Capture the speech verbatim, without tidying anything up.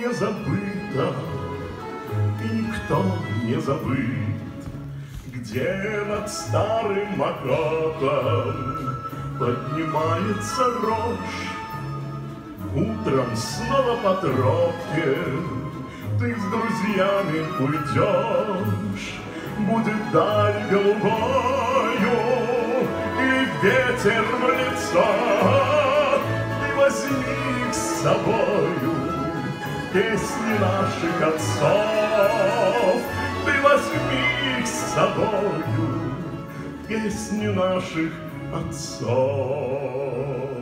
не забыто, и никто не забыт, где над старым окопом поднимается рожь. Утром снова по тропке ты с друзьями уйдешь. Будет даль голубою и ветер в лицо. Ты возьми их с собою, песни наших отцов. Ты возьми их с собою, песни наших отцов.